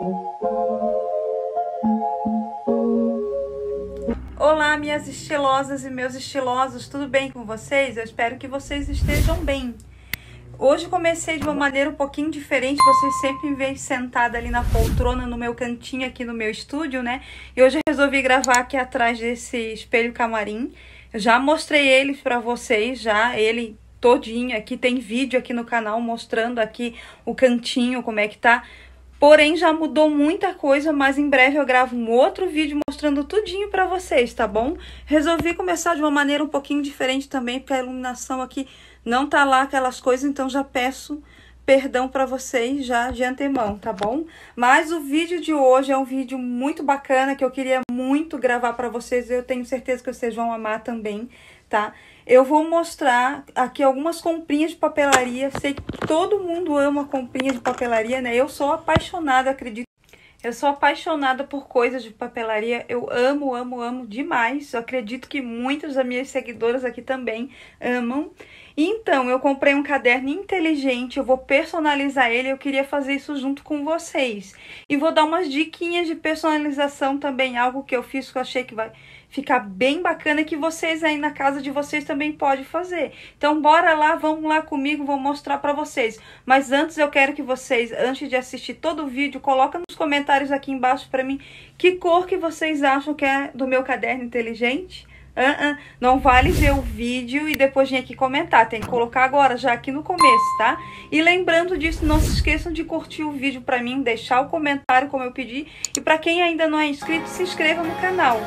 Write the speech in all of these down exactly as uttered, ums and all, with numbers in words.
Olá, minhas estilosas e meus estilosos, tudo bem com vocês? Eu espero que vocês estejam bem. Hoje comecei de uma maneira um pouquinho diferente, vocês sempre me veem sentada ali na poltrona, no meu cantinho aqui no meu estúdio, né? E hoje eu resolvi gravar aqui atrás desse espelho camarim. Eu já mostrei ele pra vocês, já, ele todinho aqui, tem vídeo aqui no canal mostrando aqui o cantinho, como é que tá. Porém, já mudou muita coisa, mas em breve eu gravo um outro vídeo mostrando tudinho pra vocês, tá bom? Resolvi começar de uma maneira um pouquinho diferente também, porque a iluminação aqui não tá lá aquelas coisas, então já peço perdão pra vocês já de antemão, tá bom? Mas o vídeo de hoje é um vídeo muito bacana, que eu queria muito gravar pra vocês, eu tenho certeza que vocês vão amar também, tá? Eu vou mostrar aqui algumas comprinhas de papelaria. Sei que todo mundo ama comprinha de papelaria, né? Eu sou apaixonada, acredito. Eu sou apaixonada por coisas de papelaria. Eu amo, amo, amo demais. Eu acredito que muitas das minhas seguidoras aqui também amam. Então, eu comprei um caderno inteligente. Eu vou personalizar ele. Eu queria fazer isso junto com vocês. E vou dar umas diquinhas de personalização também. Algo que eu fiz que eu achei que vai ficar bem bacana, que vocês aí na casa de vocês também podem fazer. Então bora lá, vamos lá comigo, vou mostrar pra vocês. Mas antes eu quero que vocês, antes de assistir todo o vídeo, coloquem nos comentários aqui embaixo pra mim que cor que vocês acham que é do meu caderno inteligente. Uh -uh. Não vale ver o vídeo e depois vir aqui comentar, tem que colocar agora, já aqui no começo, tá? E lembrando disso, não se esqueçam de curtir o vídeo pra mim, deixar o comentário como eu pedi. E pra quem ainda não é inscrito, se inscreva no canal.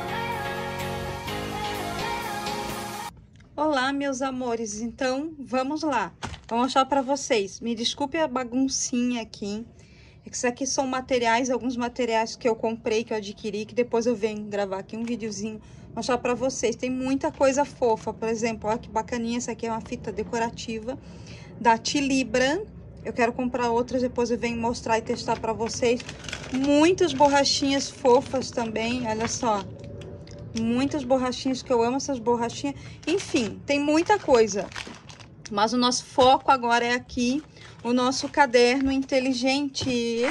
Olá, meus amores, então vamos lá, vou mostrar para vocês. Me desculpe a baguncinha aqui, é que isso aqui são materiais, alguns materiais que eu comprei, que eu adquiri, que depois eu venho gravar aqui um videozinho, mostrar para vocês. Tem muita coisa fofa, por exemplo, olha que bacaninha, essa aqui é uma fita decorativa da Tilibra. Eu quero comprar outras, depois eu venho mostrar e testar para vocês. Muitas borrachinhas fofas também, olha só. Muitas borrachinhas, que eu amo essas borrachinhas. Enfim, tem muita coisa. Mas o nosso foco agora é aqui, o nosso caderno inteligente. Ei!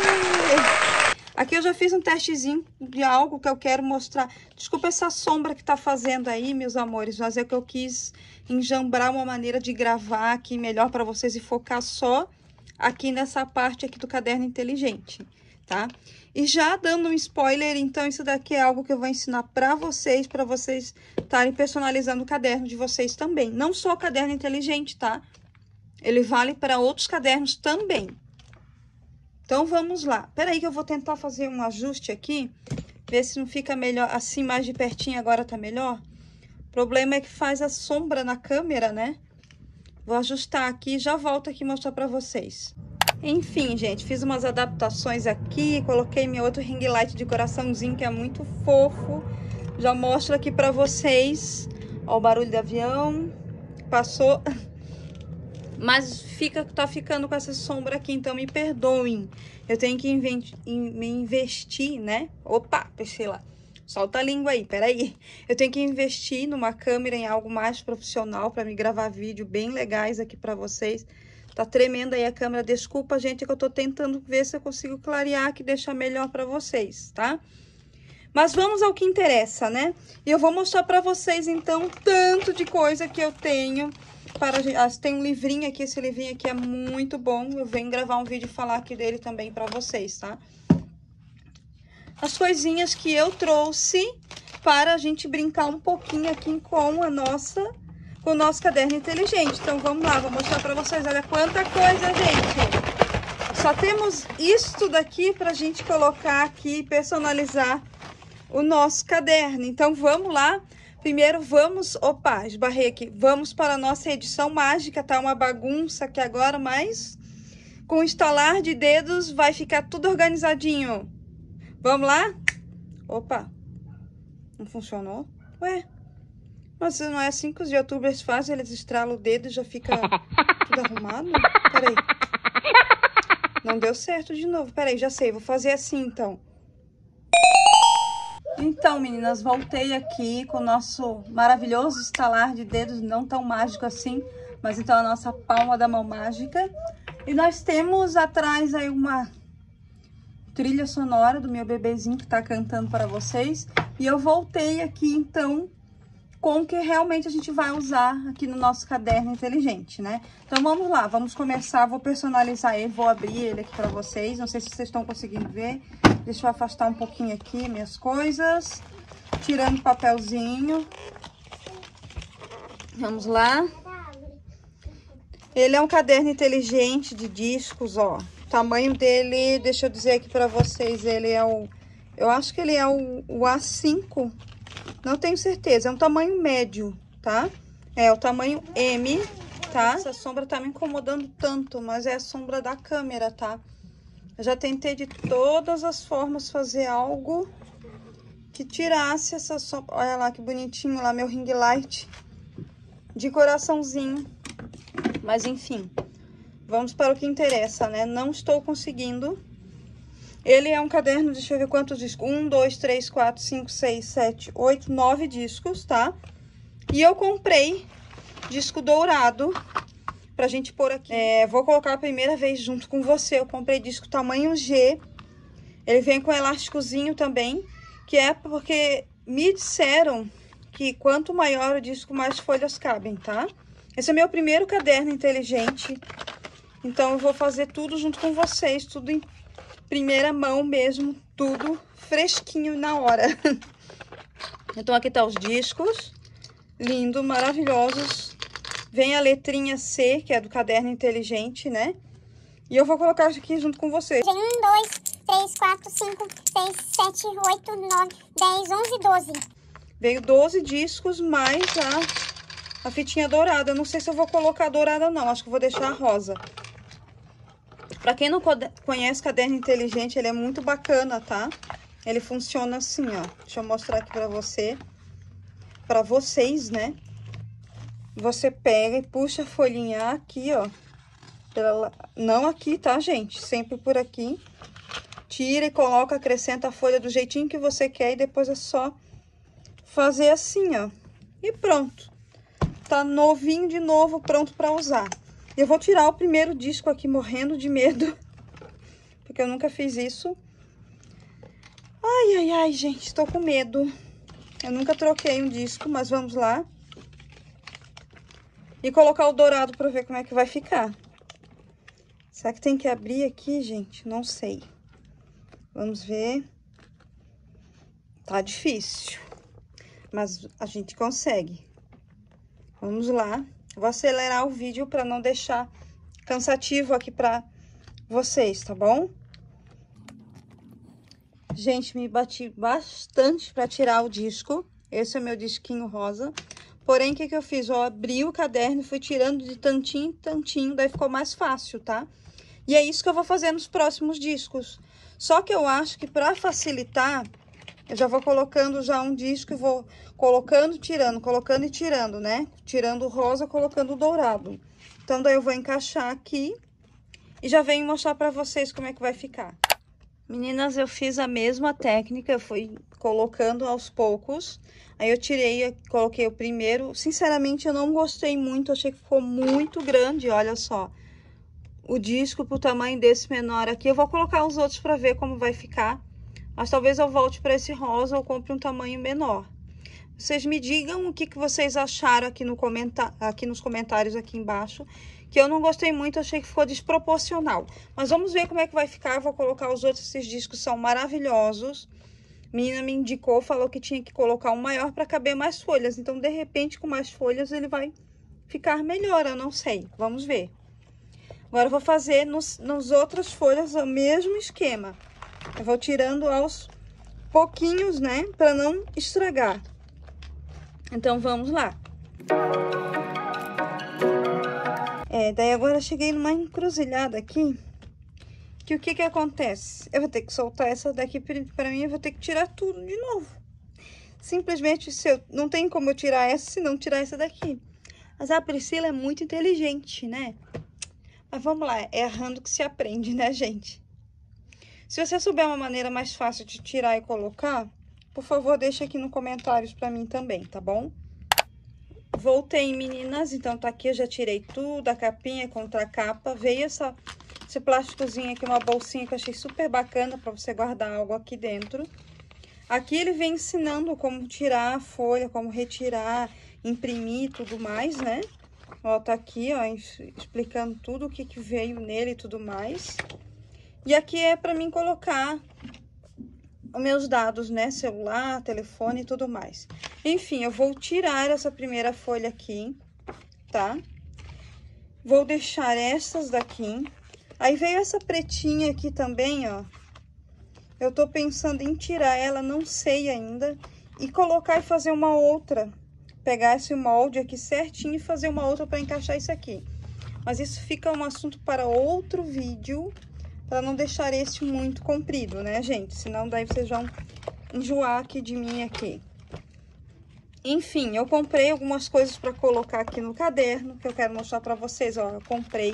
Aqui eu já fiz um testezinho de algo que eu quero mostrar. Desculpa essa sombra que tá fazendo aí, meus amores, mas é que eu quis enjambrar uma maneira de gravar aqui melhor para vocês e focar só aqui nessa parte aqui do caderno inteligente, tá? E já dando um spoiler, então isso daqui é algo que eu vou ensinar para vocês, para vocês estarem personalizando o caderno de vocês também. Não só o caderno inteligente, tá? Ele vale para outros cadernos também. Então vamos lá. Peraí que eu vou tentar fazer um ajuste aqui, ver se não fica melhor, assim mais de pertinho agora tá melhor. O problema é que faz a sombra na câmera, né? Vou ajustar aqui e já volto aqui mostrar para vocês. Enfim, gente, fiz umas adaptações aqui, coloquei meu outro ring light de coraçãozinho, que é muito fofo. Já mostro aqui pra vocês. Ó o barulho do avião. Passou. Mas fica, tá ficando com essa sombra aqui, então me perdoem. Eu tenho que me investir, né? Opa, pensei lá. Solta a língua aí, peraí. Eu tenho que investir numa câmera, em algo mais profissional, pra me gravar vídeo bem legais aqui pra vocês. Tá tremendo aí a câmera, desculpa, gente, é que eu tô tentando ver se eu consigo clarear aqui e deixar melhor pra vocês, tá? Mas vamos ao que interessa, né? E eu vou mostrar pra vocês, então, tanto de coisa que eu tenho. Para... Ah, tem um livrinho aqui, esse livrinho aqui é muito bom. Eu venho gravar um vídeo e falar aqui dele também pra vocês, tá? As coisinhas que eu trouxe para a gente brincar um pouquinho aqui com a nossa... o nosso caderno inteligente. Então vamos lá, vou mostrar para vocês. Olha quanta coisa, gente. Só temos isso daqui pra gente colocar aqui e personalizar o nosso caderno. Então vamos lá. Primeiro vamos, opa, esbarrei aqui. Vamos para a nossa edição mágica, tá uma bagunça aqui agora, mas com o estalar de dedos vai ficar tudo organizadinho. Vamos lá? Opa, não funcionou? Ué? Mas não é assim que os youtubers fazem, eles estralam o dedo e já fica tudo arrumado? Peraí. Não deu certo de novo. Peraí, já sei, vou fazer assim então. Então, meninas, voltei aqui com o nosso maravilhoso estalar de dedos, não tão mágico assim, mas então a nossa palma da mão mágica. E nós temos atrás aí uma... trilha sonora do meu bebezinho que tá cantando para vocês. E eu voltei aqui, então, com o que realmente a gente vai usar aqui no nosso caderno inteligente, né? Então, vamos lá, vamos começar, vou personalizar ele, vou abrir ele aqui para vocês. Não sei se vocês estão conseguindo ver. Deixa eu afastar um pouquinho aqui minhas coisas. Tirando o papelzinho. Vamos lá. Ele é um caderno inteligente de discos, ó. O tamanho dele, deixa eu dizer aqui para vocês, ele é o... Eu acho que ele é o, o A cinco. Não tenho certeza, é um tamanho médio, tá? É o tamanho M, tá? Essa sombra tá me incomodando tanto, mas é a sombra da câmera, tá? Eu já tentei de todas as formas fazer algo que tirasse essa sombra. Olha lá que bonitinho lá, meu ring light de coraçãozinho. Mas enfim, vamos para o que interessa, né? Não estou conseguindo. Ele é um caderno, deixa eu ver quantos discos. Um, dois, três, quatro, cinco, seis, sete, oito, nove discos, tá? E eu comprei disco dourado pra gente pôr aqui. É, vou colocar a primeira vez junto com você. Eu comprei disco tamanho G. Ele vem com elásticozinho também, que é porque me disseram que quanto maior o disco, mais folhas cabem, tá? Esse é meu primeiro caderno inteligente. Então, eu vou fazer tudo junto com vocês, tudo em primeira mão mesmo, tudo fresquinho na hora. Então, aqui tá os discos, lindo, maravilhosos. Vem a letrinha C, que é do caderno inteligente, né? E eu vou colocar aqui junto com vocês. Vem um, dois, três, quatro, cinco, seis, sete, oito, nove, dez, onze, doze. Veio doze discos, mais a, a fitinha dourada. Eu não sei se eu vou colocar a dourada ou não, acho que eu vou deixar a rosa. Pra quem não conhece caderno inteligente, ele é muito bacana, tá? Ele funciona assim, ó. Deixa eu mostrar aqui pra você. Pra vocês, né? Você pega e puxa a folhinha aqui, ó. Pela... Não aqui, tá, gente? Sempre por aqui. Tira e coloca, acrescenta a folha do jeitinho que você quer. E depois é só fazer assim, ó. E pronto. Tá novinho de novo, pronto pra usar. Eu vou tirar o primeiro disco aqui, morrendo de medo. Porque eu nunca fiz isso. Ai, ai, ai, gente, tô com medo. Eu nunca troquei um disco, mas vamos lá. E colocar o dourado pra ver como é que vai ficar. Será que tem que abrir aqui, gente? Não sei. Vamos ver. Tá difícil. Mas a gente consegue. Vamos lá. Vou acelerar o vídeo para não deixar cansativo aqui para vocês, tá bom? Gente, me bati bastante para tirar o disco. Esse é o meu disquinho rosa. Porém, o que que eu fiz? Eu abri o caderno e fui tirando de tantinho em tantinho, daí ficou mais fácil, tá? E é isso que eu vou fazer nos próximos discos. Só que eu acho que para facilitar, eu já vou colocando já um disco e vou colocando, tirando, colocando e tirando, né? Tirando o rosa, colocando o dourado. Então, daí eu vou encaixar aqui e já venho mostrar pra vocês como é que vai ficar. Meninas, eu fiz a mesma técnica, eu fui colocando aos poucos. Aí eu tirei, coloquei o primeiro. Sinceramente, eu não gostei muito, achei que ficou muito grande, olha só. O disco pro tamanho desse menor aqui. Eu vou colocar os outros pra ver como vai ficar. Mas talvez eu volte para esse rosa ou compre um tamanho menor. Vocês me digam o que, que vocês acharam aqui, no comentar... aqui nos comentários aqui embaixo. Que eu não gostei muito, achei que ficou desproporcional. Mas vamos ver como é que vai ficar. Eu vou colocar os outros, esses discos são maravilhosos. Menina me indicou, falou que tinha que colocar um maior para caber mais folhas. Então, de repente, com mais folhas, ele vai ficar melhor, eu não sei. Vamos ver. Agora, eu vou fazer nos, nos outras folhas o mesmo esquema. Eu vou tirando aos pouquinhos, né? Pra não estragar. Então, vamos lá. É, daí agora eu cheguei numa encruzilhada aqui. Que o que que acontece? Eu vou ter que soltar essa daqui pra mim, eu vou ter que tirar tudo de novo. Simplesmente, se eu, não tem como eu tirar essa, se não tirar essa daqui. Mas a Priscila é muito inteligente, né? Mas vamos lá, é errando que se aprende, né, gente? Se você souber uma maneira mais fácil de tirar e colocar, por favor, deixa aqui nos comentários pra mim também, tá bom? Voltei, meninas, então tá aqui, eu já tirei tudo, a capinha contra a capa. Veio essa Esse plásticozinho aqui, uma bolsinha que eu achei super bacana para você guardar algo aqui dentro. Aqui ele vem ensinando como tirar a folha, como retirar, imprimir e tudo mais, né? Ó, tá aqui, ó, explicando tudo o que que veio nele e tudo mais. E aqui é para mim colocar os meus dados, né? Celular, telefone e tudo mais. Enfim, eu vou tirar essa primeira folha aqui, tá? Vou deixar essas daqui. Aí veio essa pretinha aqui também, ó. Eu tô pensando em tirar ela, não sei ainda. E colocar e fazer uma outra. Pegar esse molde aqui certinho e fazer uma outra para encaixar isso aqui. Mas isso fica um assunto para outro vídeo. Para não deixar este muito comprido, né, gente? Senão daí vocês vão enjoar aqui de mim aqui. Enfim, eu comprei algumas coisas para colocar aqui no caderno, que eu quero mostrar para vocês, ó. Eu comprei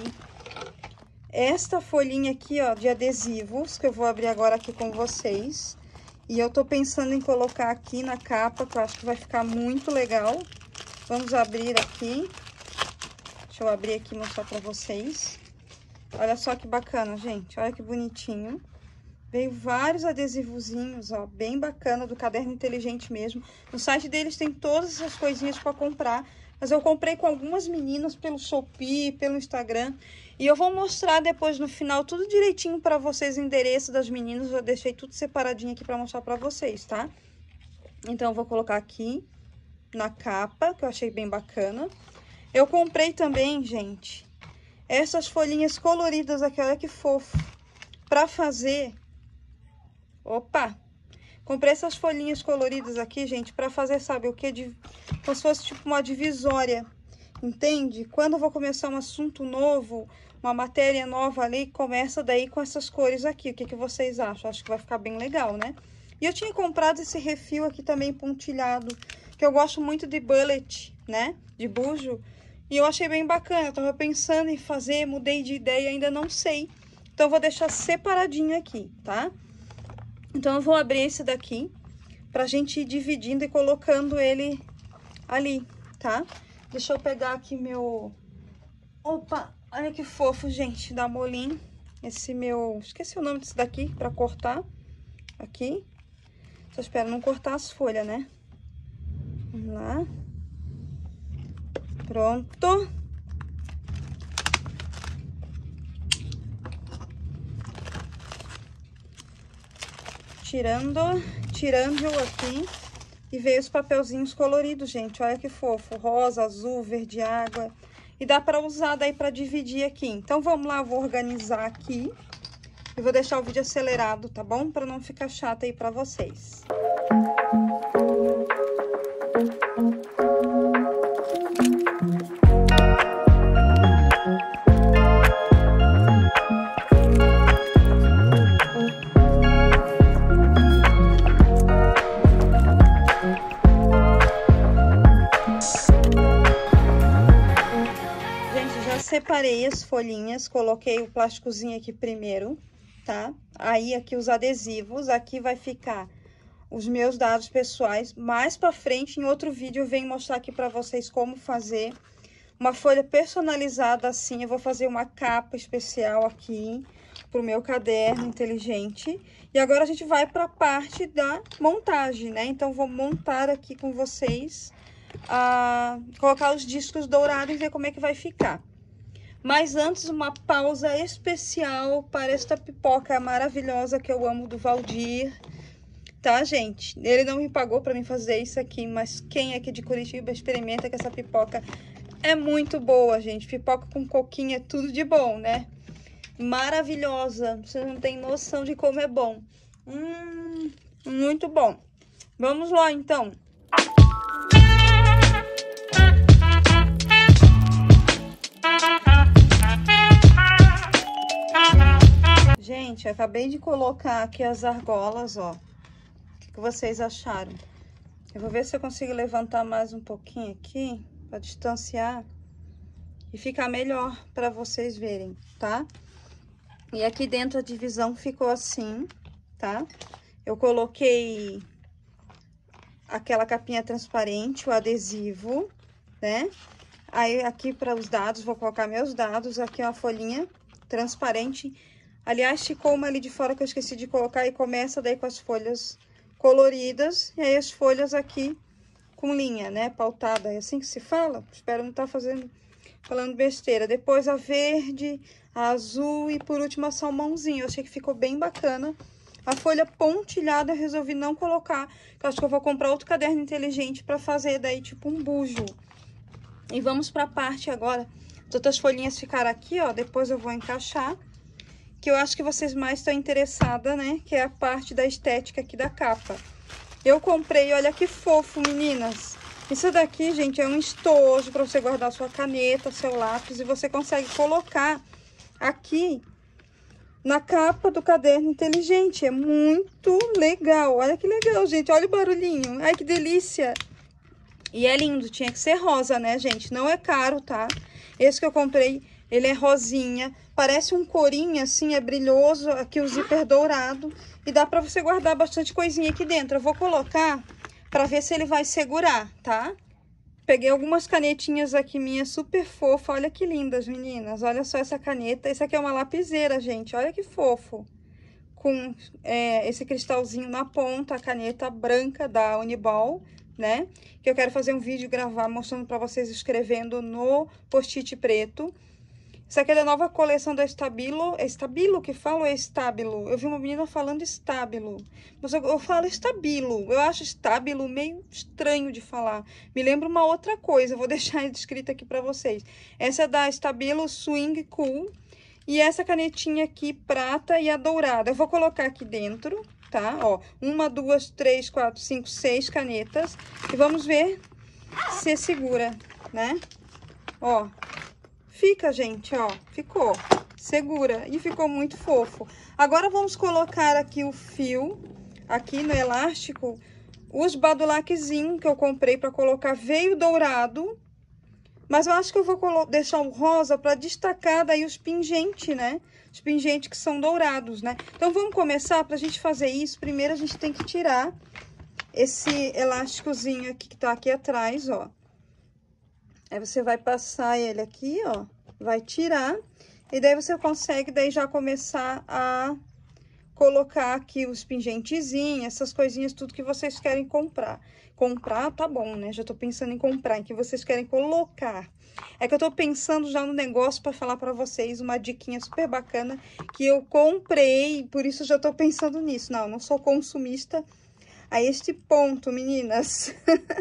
esta folhinha aqui, ó, de adesivos, que eu vou abrir agora aqui com vocês. E eu tô pensando em colocar aqui na capa, que eu acho que vai ficar muito legal. Vamos abrir aqui. Deixa eu abrir aqui e mostrar para vocês. Olha só que bacana, gente. Olha que bonitinho. Veio vários adesivozinhos, ó, bem bacana, do Caderno Inteligente mesmo. No site deles tem todas essas coisinhas para comprar, mas eu comprei com algumas meninas pelo Shopee, pelo Instagram. E eu vou mostrar depois no final tudo direitinho para vocês, o endereço das meninas. Eu deixei tudo separadinho aqui para mostrar para vocês, tá? Então, eu vou colocar aqui na capa, que eu achei bem bacana. Eu comprei também, gente, essas folhinhas coloridas aqui, olha que fofo, para fazer... Opa! Comprei essas folhinhas coloridas aqui, gente, para fazer, sabe o que? De... Como se fosse tipo uma divisória, entende? Quando eu vou começar um assunto novo, uma matéria nova ali, começa daí com essas cores aqui. O que que vocês acham? Acho que vai ficar bem legal, né? E eu tinha comprado esse refil aqui também pontilhado, que eu gosto muito de bullet, né? De bujo. E eu achei bem bacana, eu tava pensando em fazer, mudei de ideia, ainda não sei. Então, eu vou deixar separadinho aqui, tá? Então, eu vou abrir esse daqui pra gente ir dividindo e colocando ele ali, tá? Deixa eu pegar aqui meu... Opa, olha que fofo, gente, da Molin. Esse meu... Esqueci o nome desse daqui pra cortar. Aqui. Só espero não cortar as folhas, né? Vamos lá. Pronto. Tirando, tirando aqui. E veio os papelzinhos coloridos, gente. Olha que fofo. Rosa, azul, verde água. E dá pra usar daí pra dividir aqui. Então, vamos lá, vou organizar aqui. E vou deixar o vídeo acelerado, tá bom? Pra não ficar chato aí pra vocês. Separei as folhinhas, coloquei o plásticozinho aqui primeiro, tá? Aí, aqui os adesivos, aqui vai ficar os meus dados pessoais. Mais pra frente, em outro vídeo, eu venho mostrar aqui pra vocês como fazer uma folha personalizada assim. Eu vou fazer uma capa especial aqui pro meu caderno inteligente. E agora a gente vai pra parte da montagem, né? Então, vou montar aqui com vocês, a... colocar os discos dourados e ver como é que vai ficar. Mas antes, uma pausa especial para esta pipoca maravilhosa que eu amo do Valdir, tá, gente? Ele não me pagou para mim fazer isso aqui, mas quem é aqui de Curitiba experimenta que essa pipoca é muito boa, gente. Pipoca com coquinha é tudo de bom, né? Maravilhosa, vocês não têm noção de como é bom. Hum, muito bom. Vamos lá, então. Gente, eu acabei de colocar aqui as argolas, ó. O que que vocês acharam? Eu vou ver se eu consigo levantar mais um pouquinho aqui, pra distanciar e ficar melhor pra vocês verem, tá? E aqui dentro a divisão ficou assim, tá? Eu coloquei aquela capinha transparente, o adesivo, né? Aí aqui para os dados, vou colocar meus dados, aqui uma folhinha transparente. Aliás, ficou uma ali de fora que eu esqueci de colocar e começa daí com as folhas coloridas. E aí as folhas aqui com linha, né? Pautada, é assim que se fala? Espero não estar fazendo, falando besteira. Depois a verde, a azul e por último a salmãozinho. Eu achei que ficou bem bacana. A folha pontilhada eu resolvi não colocar, porque eu acho que eu vou comprar outro caderno inteligente para fazer daí tipo um bujo. E vamos para a parte agora. As outras folhinhas ficaram aqui, ó. Depois eu vou encaixar. Que eu acho que vocês mais estão interessadas, né? Que é a parte da estética aqui da capa. Eu comprei, olha que fofo, meninas. Isso daqui, gente, é um estojo para você guardar sua caneta, seu lápis. E você consegue colocar aqui na capa do caderno inteligente. É muito legal. Olha que legal, gente. Olha o barulhinho. Ai, que delícia. E é lindo. Tinha que ser rosa, né, gente? Não é caro, tá? Esse que eu comprei, ele é rosinha. Parece um corinho, assim, é brilhoso. Aqui o zíper dourado. E dá pra você guardar bastante coisinha aqui dentro. Eu vou colocar pra ver se ele vai segurar, tá? Peguei algumas canetinhas aqui minhas super fofas. Olha que lindas, meninas. Olha só essa caneta. Essa aqui é uma lapiseira, gente. Olha que fofo. Com é, esse cristalzinho na ponta. A caneta branca da Uniball, né? Que eu quero fazer um vídeo, gravar, mostrando pra vocês escrevendo no post-it preto. Isso aqui é da nova coleção da Stabilo. É Stabilo que fala ou é Stabilo? Eu vi uma menina falando Stabilo. Mas eu, eu falo Stabilo. Eu acho Stabilo meio estranho de falar. Me lembra uma outra coisa. Eu vou deixar escrito aqui pra vocês. Essa é da Stabilo Swing Cool. E essa canetinha aqui, prata e a dourada. Eu vou colocar aqui dentro, tá? Ó, uma, duas, três, quatro, cinco, seis canetas. E vamos ver se segura, né? Ó. Fica, gente, ó, ficou, segura e ficou muito fofo. Agora vamos colocar aqui o fio, aqui no elástico, os badulaquezinhos que eu comprei para colocar, veio dourado, mas eu acho que eu vou deixar o rosa para destacar daí os pingentes, né? Os pingentes que são dourados, né? Então vamos começar, pra gente fazer isso, primeiro a gente tem que tirar esse elásticozinho aqui que tá aqui atrás, ó. Aí você vai passar ele aqui, ó, vai tirar, e daí você consegue daí já começar a colocar aqui os pingentezinhos, essas coisinhas, tudo que vocês querem comprar. Comprar, tá bom, né? Já tô pensando em comprar, em que vocês querem colocar. É que eu tô pensando já no negócio para falar para vocês uma diquinha super bacana que eu comprei, por isso já tô pensando nisso. Não, eu não sou consumista a este ponto, meninas.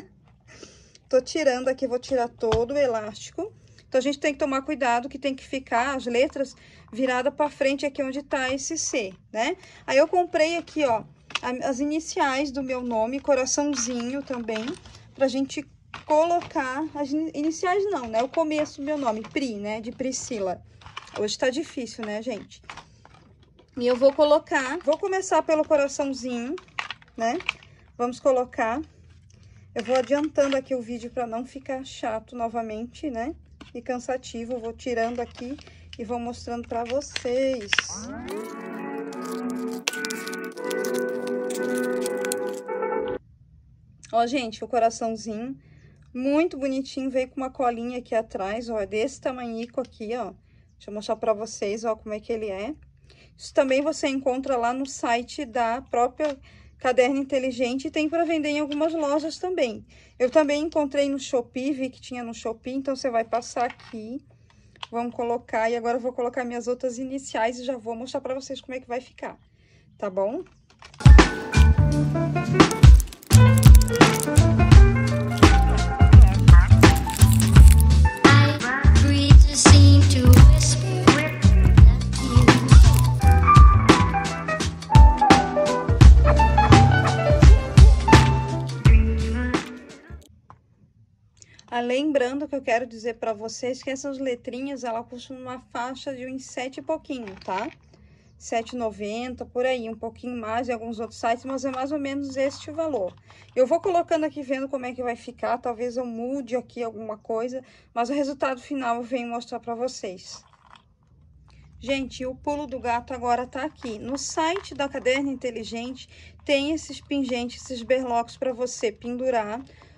Tô tirando aqui, vou tirar todo o elástico. Então, a gente tem que tomar cuidado que tem que ficar as letras viradas pra frente aqui onde tá esse C, né? Aí, eu comprei aqui, ó, as iniciais do meu nome, coraçãozinho também, pra gente colocar... As iniciais não, né? O começo do meu nome, Pri, né? De Priscila. Hoje tá difícil, né, gente? E eu vou colocar... Vou começar pelo coraçãozinho, né? Vamos colocar... Eu vou adiantando aqui o vídeo para não ficar chato novamente, né? E cansativo. Eu vou tirando aqui e vou mostrando para vocês. Ó, gente, o coraçãozinho muito bonitinho. Veio com uma colinha aqui atrás, ó. É desse tamanhico aqui, ó. Deixa eu mostrar para vocês, ó, como é que ele é. Isso também você encontra lá no site da própria... Caderno Inteligente, e tem para vender em algumas lojas também. Eu também encontrei no Shopee, vi que tinha no Shopee, então você vai passar aqui, vamos colocar, e agora eu vou colocar minhas outras iniciais e já vou mostrar para vocês como é que vai ficar, tá bom? Ah, lembrando que eu quero dizer para vocês que essas letrinhas, ela custam uma faixa de uns sete e pouquinho, tá? sete e noventa, por aí, um pouquinho mais em alguns outros sites, mas é mais ou menos este valor. Eu vou colocando aqui, vendo como é que vai ficar, talvez eu mude aqui alguma coisa, mas o resultado final eu venho mostrar para vocês. Gente, o pulo do gato agora tá aqui. No site da Caderno Inteligente tem esses pingentes, esses berlocos para você pendurar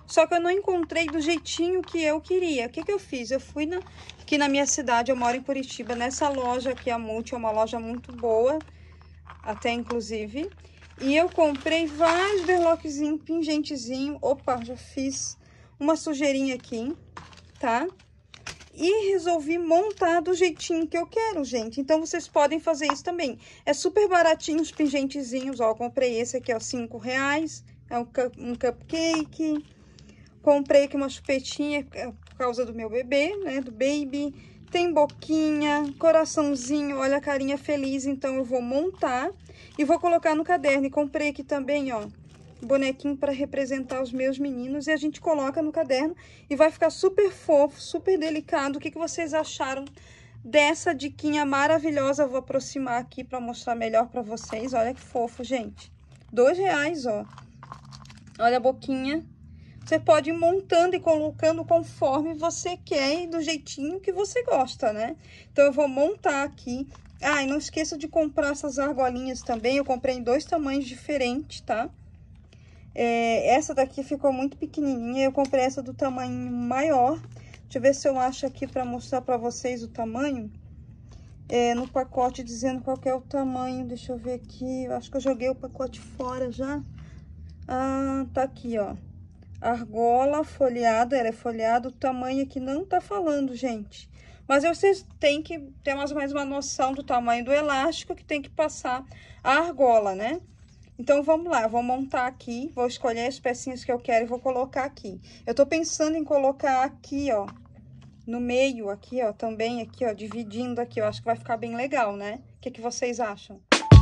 só que eu não encontrei do jeitinho que eu queria. O que que eu fiz? Eu fui na, aqui na minha cidade, eu moro em Curitiba, nessa loja aqui, a Multi, é uma loja muito boa, até inclusive. E eu comprei vários berloquezinhos, pingentezinho. Opa, já fiz uma sujeirinha aqui, tá? E resolvi montar do jeitinho que eu quero, gente. Então, vocês podem fazer isso também. É super baratinho os pingentezinhos, ó. Eu comprei esse aqui, ó, cinco reais. É um, cup, um cupcake. Comprei aqui uma chupetinha por causa do meu bebê, né? Do baby. Tem boquinha, coraçãozinho, olha a carinha feliz. Então, eu vou montar e vou colocar no caderno. E comprei aqui também, ó, bonequinho para representar os meus meninos. E a gente coloca no caderno e vai ficar super fofo, super delicado. O que que vocês acharam dessa diquinha maravilhosa? Eu vou aproximar aqui para mostrar melhor para vocês. Olha que fofo, gente. Dois reais, ó. Olha a boquinha. Você pode ir montando e colocando conforme você quer e do jeitinho que você gosta, né? Então, eu vou montar aqui. Ah, e não esqueça de comprar essas argolinhas também. Eu comprei em dois tamanhos diferentes, tá? É, essa daqui ficou muito pequenininha. Eu comprei essa do tamanho maior. Deixa eu ver se eu acho aqui pra mostrar pra vocês o tamanho. É, no pacote dizendo qual que é o tamanho. Deixa eu ver aqui. Eu acho que eu joguei o pacote fora já. Ah, tá aqui, ó. Argola folheada, ela é folhada, o tamanho aqui não tá falando, gente. Mas vocês têm que ter mais ou menos uma noção do tamanho do elástico que tem que passar a argola, né? Então, vamos lá, eu vou montar aqui, vou escolher as pecinhas que eu quero e vou colocar aqui. Eu tô pensando em colocar aqui, ó, no meio aqui, ó, também aqui, ó, dividindo aqui, eu acho que vai ficar bem legal, né? O que que vocês acham?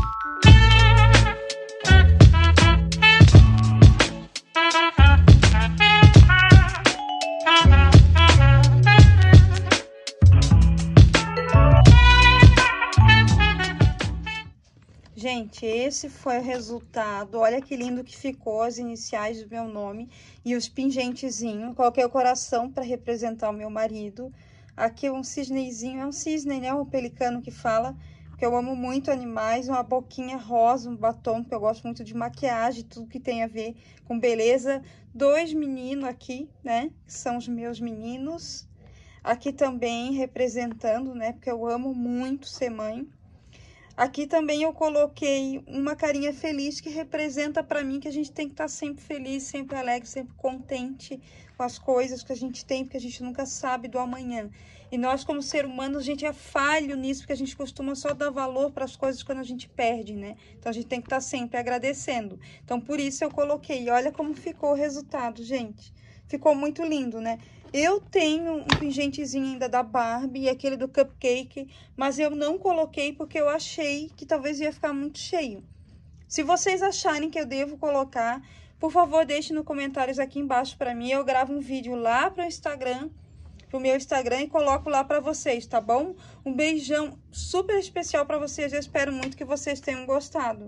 Gente, esse foi o resultado. Olha que lindo que ficou, as iniciais do meu nome e os pingentezinhos. Coloquei o coração para representar o meu marido. Aqui um cisnezinho, é um cisne, né? Um pelicano que fala, porque eu amo muito animais. Uma boquinha rosa, um batom, porque eu gosto muito de maquiagem, tudo que tem a ver com beleza. Dois meninos aqui, né? Que são os meus meninos. Aqui também representando, né? Porque eu amo muito ser mãe. Aqui também eu coloquei uma carinha feliz que representa para mim que a gente tem que estar sempre feliz, sempre alegre, sempre contente com as coisas que a gente tem, porque a gente nunca sabe do amanhã. E nós, como ser humano, a gente é falho nisso, porque a gente costuma só dar valor para as coisas quando a gente perde, né? Então, a gente tem que estar sempre agradecendo. Então, por isso eu coloquei. Olha como ficou o resultado, gente. Ficou muito lindo, né? Eu tenho um pingentezinho ainda da Barbie e aquele do cupcake, mas eu não coloquei porque eu achei que talvez ia ficar muito cheio. Se vocês acharem que eu devo colocar, por favor, deixe nos comentários aqui embaixo para mim. Eu gravo um vídeo lá para o Instagram, pro meu Instagram e coloco lá para vocês, tá bom? Um beijão super especial para vocês. Eu espero muito que vocês tenham gostado.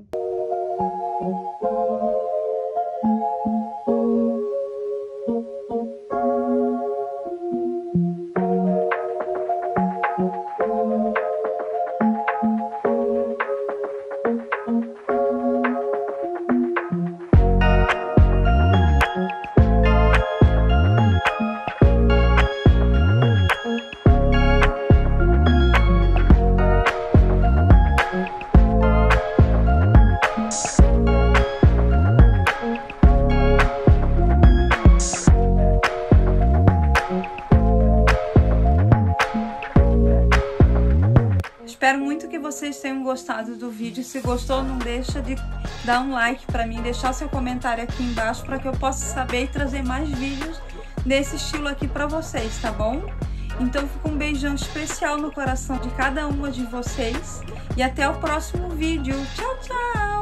Espero muito que vocês tenham gostado do vídeo. Se gostou, não deixa de dar um like para mim, deixar seu comentário aqui embaixo para que eu possa saber e trazer mais vídeos desse estilo aqui para vocês, tá bom? Então fica um beijão especial no coração de cada uma de vocês e até o próximo vídeo. Tchau, tchau!